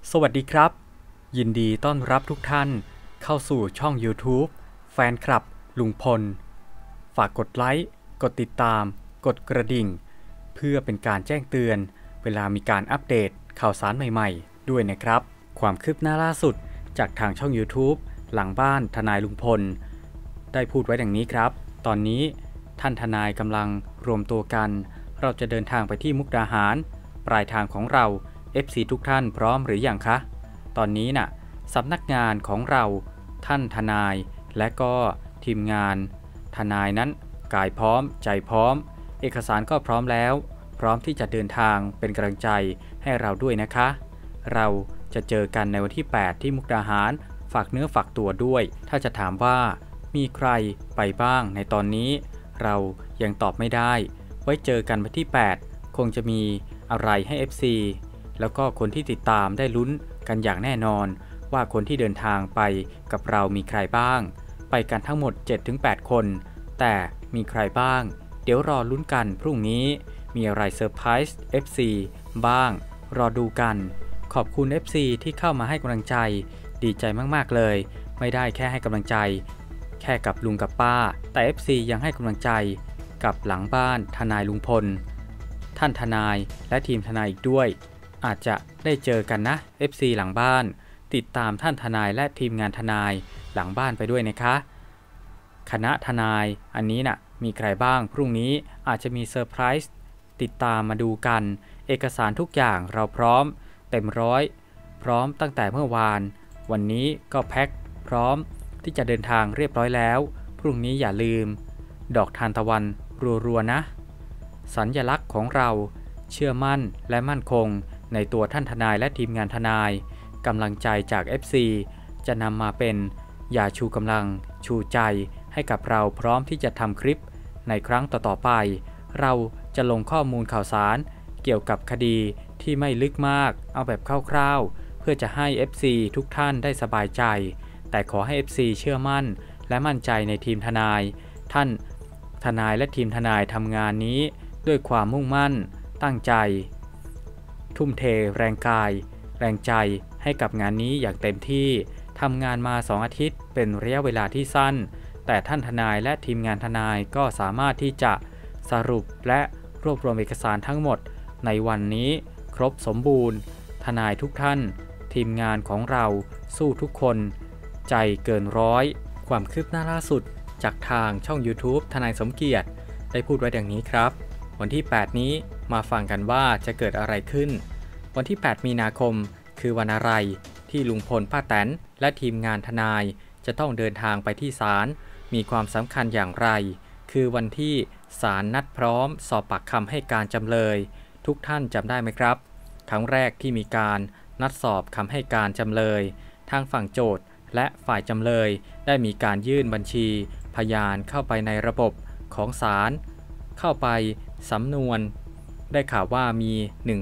สวัสดีครับยินดีต้อนรับทุกท่านเข้าสู่ช่อง YouTube แฟนคลับลุงพลฝากกดไลค์กดติดตามกดกระดิ่งเพื่อเป็นการแจ้งเตือนเวลามีการอัปเดตข่าวสารใหม่ๆด้วยนะครับความคืบหน้าล่าสุดจากทางช่อง YouTube หลังบ้านทนายลุงพลได้พูดไว้ดังนี้ครับตอนนี้ท่านทนายกำลังรวมตัวกันเราจะเดินทางไปที่มุกดาหารปลายทางของเราFC ทุกท่านพร้อมหรือยังคะตอนนี้น่ะสำนักงานของเราท่านทนายและก็ทีมงานทนายนั้นกายพร้อมใจพร้อมเอกสารก็พร้อมแล้วพร้อมที่จะเดินทางเป็นกำลังใจให้เราด้วยนะคะเราจะเจอกันในวันที่8ที่มุกดาหารฝากเนื้อฝากตัวด้วยถ้าจะถามว่ามีใครไปบ้างในตอนนี้เรายังตอบไม่ได้ไว้เจอกันวันที่8คงจะมีอะไรให้ FCแล้วก็คนที่ติดตามได้ลุ้นกันอย่างแน่นอนว่าคนที่เดินทางไปกับเรามีใครบ้างไปกันทั้งหมด 7-8 คนแต่มีใครบ้างเดี๋ยวรอลุ้นกันพรุ่งนี้มีอะไรเซอร์ไพรส์ FC บ้างรอดูกันขอบคุณ FC ที่เข้ามาให้กำลังใจดีใจมากๆเลยไม่ได้แค่ให้กำลังใจแค่กับลุงกับป้าแต่ FC ยังให้กำลังใจกับหลังบ้านทนายลุงพลท่านทนายและทีมทนายอีกด้วยอาจจะได้เจอกันนะ FC หลังบ้านติดตามท่านทนายและทีมงานทนายหลังบ้านไปด้วยนะคะคณะทนายอันนี้น่ะมีใครบ้างพรุ่งนี้อาจจะมีเซอร์ไพรส์ติดตามมาดูกันเอกสารทุกอย่างเราพร้อมเต็มร้อยพร้อมตั้งแต่เมื่อวานวันนี้ก็แพ็คพร้อมที่จะเดินทางเรียบร้อยแล้วพรุ่งนี้อย่าลืมดอกทานตะวันรัวๆนะสัญลักษณ์ของเราเชื่อมั่นและมั่นคงในตัวท่านทนายและทีมงานทนายกำลังใจจาก FC จะนำมาเป็นยาชูกำลังชูใจให้กับเราพร้อมที่จะทำคลิปในครั้งต่อๆไปเราจะลงข้อมูลข่าวสารเกี่ยวกับคดีที่ไม่ลึกมากเอาแบบคร่าวๆเพื่อจะให้ FC ทุกท่านได้สบายใจแต่ขอให้ FC เชื่อมั่นและมั่นใจในทีมทนายท่านทนายและทีมทนายทำงานนี้ด้วยความมุ่งมั่นตั้งใจทุ่มเทแรงกายแรงใจให้กับงานนี้อย่างเต็มที่ทำงานมา2 อาทิตย์เป็นระยะเวลาที่สั้นแต่ท่านทนายและทีมงานทนายก็สามารถที่จะสรุปและรวบรวมเอกสารทั้งหมดในวันนี้ครบสมบูรณ์ทนายทุกท่านทีมงานของเราสู้ทุกคนใจเกินร้อยความคืบหน้าล่าสุดจากทางช่อง YouTube ทนายสมเกียรติได้พูดไว้ดังนี้ครับวันที่8นี้มาฟังกันว่าจะเกิดอะไรขึ้นวันที่8มีนาคมคือวันอะไรที่ลุงพลป้าแตนและทีมงานทนายจะต้องเดินทางไปที่ศาลมีความสำคัญอย่างไรคือวันที่ศาลนัดพร้อมสอบปากคำให้การจำเลยทุกท่านจำได้ไหมครับครั้งแรกที่มีการนัดสอบคำให้การจำเลยทางฝั่งโจทก์และฝ่ายจำเลยได้มีการยื่นบัญชีพยานเข้าไปในระบบของศาลเข้าไปสำนวนได้ข่าวว่ามี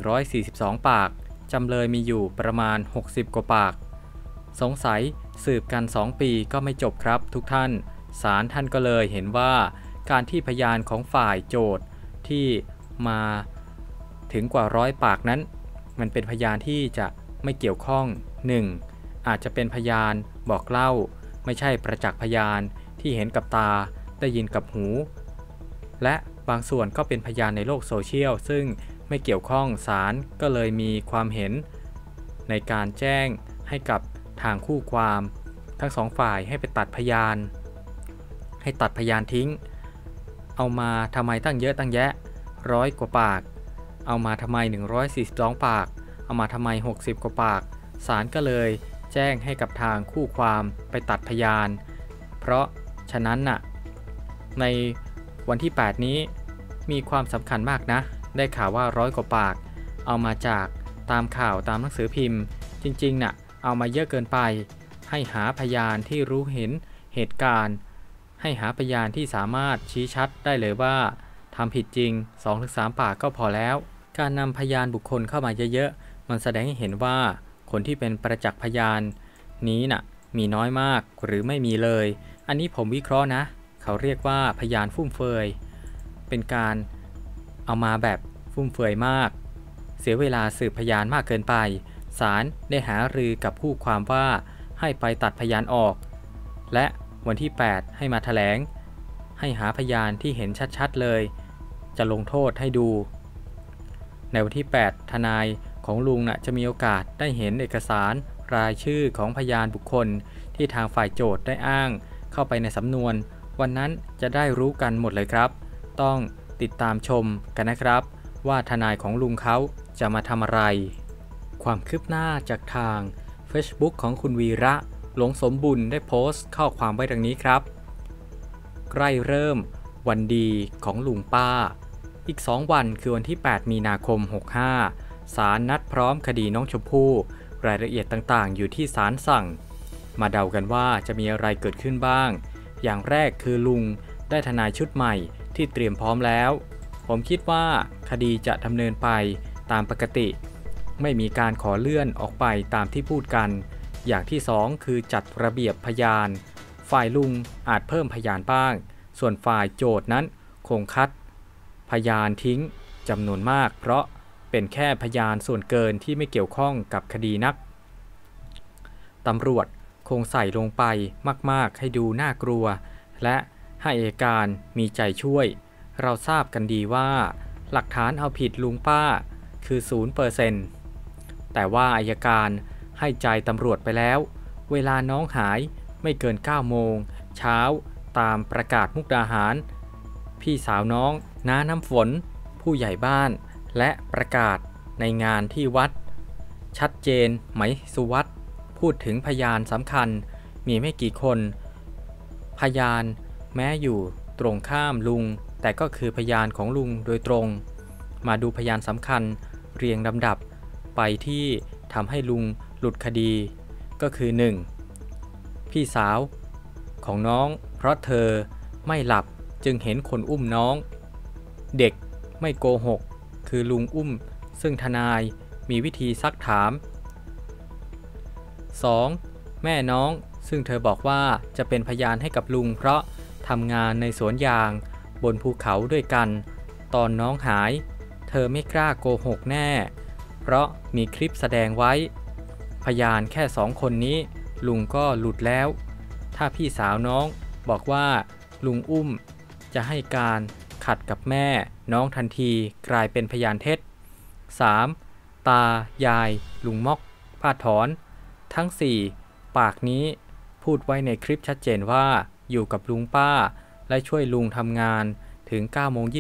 142ปากจำเลยมีอยู่ประมาณ60กว่าปากสงสัยสืบกัน2 ปีก็ไม่จบครับทุกท่านศาลท่านก็เลยเห็นว่าการที่พยานของฝ่ายโจทก์ที่มาถึงกว่า100 ปากนั้นมันเป็นพยานที่จะไม่เกี่ยวข้อง 1. อาจจะเป็นพยานบอกเล่าไม่ใช่ประจักษ์พยานที่เห็นกับตาได้ยินกับหูและบางส่วนก็เป็นพยานในโลกโซเชียลซึ่งไม่เกี่ยวข้องศาลก็เลยมีความเห็นในการแจ้งให้กับทางคู่ความทั้ง2 ฝ่ายให้ไปตัดพยานทิ้งเอามาทำไมตั้งเยอะตั้งแยะ100 กว่าปากเอามาทำไม142ปากเอามาทำไม60 กว่าปากศาลก็เลยแจ้งให้กับทางคู่ความไปตัดพยานเพราะฉะนั้นน่ะในวันที่8นี้มีความสำคัญมากนะได้ข่าวว่า100 กว่าปากเอามาจากตามข่าวตามหนังสือพิมพ์จริงๆน่ะเอามาเยอะเกินไปให้หาพยานที่รู้เห็นเหตุการณ์ให้หาพยานที่สามารถชี้ชัดได้เลยว่าทำผิดจริง 2-3 ปากก็พอแล้วการนำพยานบุคคลเข้ามาเยอะๆมันแสดงให้เห็นว่าคนที่เป็นประจักษ์พยานนี้น่ะมีน้อยมากหรือไม่มีเลยอันนี้ผมวิเคราะห์นะเขาเรียกว่าพยานฟุ่มเฟือยเป็นการเอามาแบบฟุ่มเฟือยมากเสียเวลาสืบพยานมากเกินไปศาลได้หารือกับคู่ความว่าให้ไปตัดพยานออกและวันที่ 8 ให้มาแถลงให้หาพยานที่เห็นชัดๆเลยจะลงโทษให้ดูในวันที่ 8 ทนายของลุงจะมีโอกาสได้เห็นเอกสารรายชื่อของพยานบุคคลที่ทางฝ่ายโจทก์ได้อ้างเข้าไปในสำนวนวันนั้นจะได้รู้กันหมดเลยครับต้องติดตามชมกันนะครับว่าทนายของลุงเขาจะมาทำอะไรความคืบหน้าจากทาง Facebook ของคุณวีระหลงสมบุญได้โพสต์ข้อความไว้ดังนี้ครับใกล้เริ่มวันดีของลุงป้าอีก2 วันคือวันที่ 8 มีนาคม 65ศาลนัดพร้อมคดีน้องชมพู่รายละเอียดต่างๆอยู่ที่ศาลสั่งมาเดากันว่าจะมีอะไรเกิดขึ้นบ้างอย่างแรกคือลุงได้ทนายชุดใหม่ที่เตรียมพร้อมแล้วผมคิดว่าคดีจะดำเนินไปตามปกติไม่มีการขอเลื่อนออกไปตามที่พูดกันอย่างที่2คือจัดระเบียบพยานฝ่ายลุงอาจเพิ่มพยานบ้างส่วนฝ่ายโจทก์นั้นคงคัดพยานทิ้งจำนวนมากเพราะเป็นแค่พยานส่วนเกินที่ไม่เกี่ยวข้องกับคดีนักตำรวจคงใส่ลงไปมากๆให้ดูน่ากลัวและให้อัยการมีใจช่วยเราทราบกันดีว่าหลักฐานเอาผิดลุงป้าคือ 0% แต่ว่าอัยการให้ใจตำรวจไปแล้วเวลาน้องหายไม่เกิน 9 โมงเช้าตามประกาศมุกดาหารพี่สาวน้องน้าน้ำฝนผู้ใหญ่บ้านและประกาศในงานที่วัดชัดเจนไหมสุวัตพูดถึงพยานสำคัญมีไม่กี่คนพยานแม้อยู่ตรงข้ามลุงแต่ก็คือพยานของลุงโดยตรงมาดูพยานสำคัญเรียงลำดับไปที่ทำให้ลุงหลุดคดีก็คือ 1. พี่สาวของน้องเพราะเธอไม่หลับจึงเห็นคนอุ้มน้องเด็กไม่โกหกคือลุงอุ้มซึ่งทนายมีวิธีซักถาม 2. แม่น้องซึ่งเธอบอกว่าจะเป็นพยานให้กับลุงเพราะทำงานในสวนยางบนภูเขาด้วยกันตอนน้องหายเธอไม่กล้าโกหกแน่เพราะมีคลิปแสดงไว้พยานแค่2 คนนี้ลุงก็หลุดแล้วถ้าพี่สาวน้องบอกว่าลุงอุ้มจะให้การขัดกับแม่น้องทันทีกลายเป็นพยานเท็จ 3. ตายายลุงม็อกพาดถอนทั้ง4ปากนี้พูดไว้ในคลิปชัดเจนว่าอยู่กับลุงป้าและช่วยลุงทำงานถึง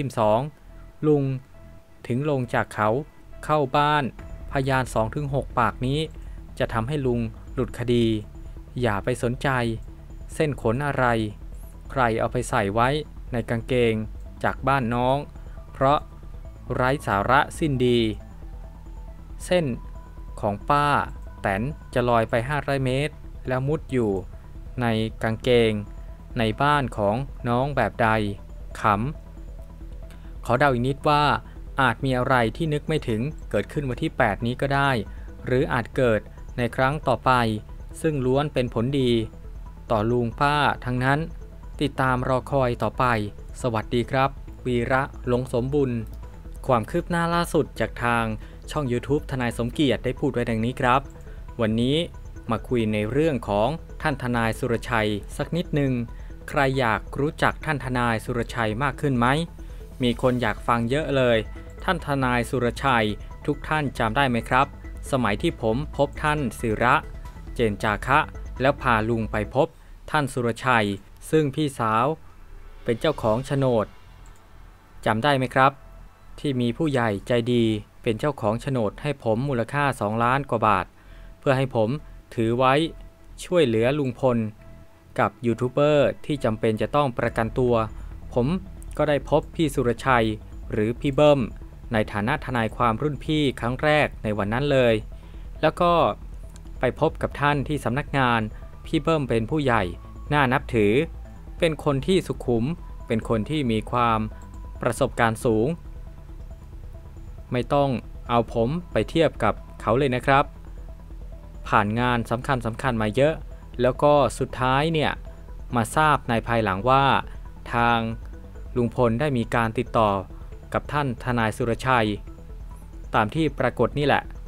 9:22 ลุงถึงลงจากเขาเข้าบ้านพยาน 2-6 ปากนี้จะทำให้ลุงหลุดคดีอย่าไปสนใจเส้นขนอะไรใครเอาไปใส่ไว้ในกางเกงจากบ้านน้องเพราะไร้สาระสิ้นดีเส้นของป้าแตนจะลอยไป500 เมตรแล้วมุดอยู่ในกางเกงในบ้านของน้องแบบใดขำขอเดาอีกนิดว่าอาจมีอะไรที่นึกไม่ถึงเกิดขึ้นวันที่ 8 นี้ก็ได้หรืออาจเกิดในครั้งต่อไปซึ่งล้วนเป็นผลดีต่อลุงป้าทั้งนั้นติดตามรอคอยต่อไปสวัสดีครับวีระหลงสมบุญความคืบหน้าล่าสุดจากทางช่อง YouTube ทนายสมเกียรติได้พูดไว้ดังนี้ครับวันนี้มาคุยในเรื่องของท่านทนายสุรชัยสักนิดนึงใครอยากรู้จักท่านทนายสุรชัยมากขึ้นไหมมีคนอยากฟังเยอะเลยท่านทนายสุรชัยทุกท่านจำได้ไหมครับสมัยที่ผมพบท่านศิระเจนจาคะแล้วพาลุงไปพบท่านสุรชัยซึ่งพี่สาวเป็นเจ้าของโฉนดจำได้ไหมครับที่มีผู้ใหญ่ใจดีเป็นเจ้าของโฉนดให้ผมมูลค่า2 ล้านกว่าบาทเพื่อให้ผมถือไว้ช่วยเหลือลุงพลกับยูทูบเบอร์ที่จำเป็นจะต้องประกันตัวผมก็ได้พบพี่สุรชัยหรือพี่เบิ้มในฐานะทนายความรุ่นพี่ครั้งแรกในวันนั้นเลยแล้วก็ไปพบกับท่านที่สำนักงานพี่เบิ้มเป็นผู้ใหญ่น่านับถือเป็นคนที่สุขุมเป็นคนที่มีความประสบการณ์สูงไม่ต้องเอาผมไปเทียบกับเขาเลยนะครับผ่านงานสำคัญมาเยอะแล้วก็สุดท้ายเนี่ยมาทราบในภายหลังว่าทางลุงพลได้มีการติดต่อกับท่านทนายสุรชัยตามที่ปรากฏนี่แหละ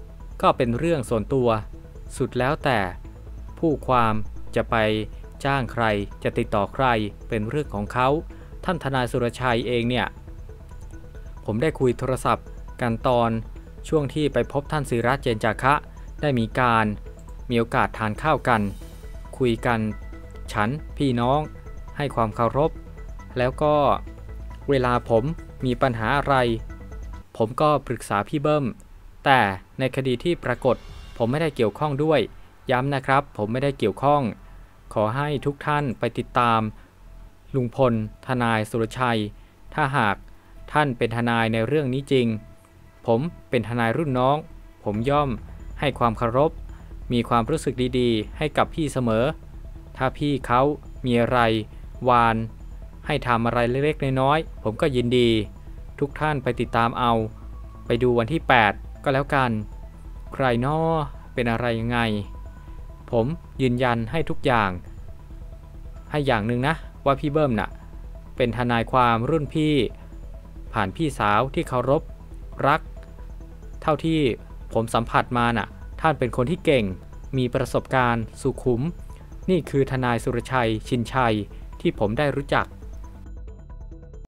ก็เป็นเรื่องส่วนตัวสุดแล้วแต่ผู้ความจะไปจ้างใครจะติดต่อใครเป็นเรื่องของเขาท่านทนายสุรชัยเองเนี่ยผมได้คุยโทรศัพท์กันตอนช่วงที่ไปพบท่านศิระเจนจาคะได้มีโอกาสทานข้าวกันคุยกันฉันพี่น้องให้ความเคารพแล้วก็เวลาผมมีปัญหาอะไรผมก็ปรึกษาพี่เบิ้มแต่ในคดีที่ปรากฏผมไม่ได้เกี่ยวข้องด้วยย้ำนะครับผมไม่ได้เกี่ยวข้องขอให้ทุกท่านไปติดตามลุงพลทนายสุรชัยถ้าหากท่านเป็นทนายในเรื่องนี้จริงผมเป็นทนายรุ่นน้องผมย่อมให้ความเคารพมีความรู้สึกดีๆให้กับพี่เสมอถ้าพี่เขามีอะไรวานให้ทำอะไรเล็กๆน้อยๆผมก็ยินดีทุกท่านไปติดตามเอาไปดูวันที่8ก็แล้วกันใครน้อเป็นอะไรยังไงผมยืนยันให้ทุกอย่างให้อย่างหนึ่งนะว่าพี่เบิ้มน่ะเป็นทนายความรุ่นพี่ผ่านพี่สาวที่เคารพรักเท่าที่ผมสัมผัสมาน่ะท่านเป็นคนที่เก่งมีประสบการณ์สุขุมนี่คือทนายสุรชัยชินชัยที่ผมได้รู้จัก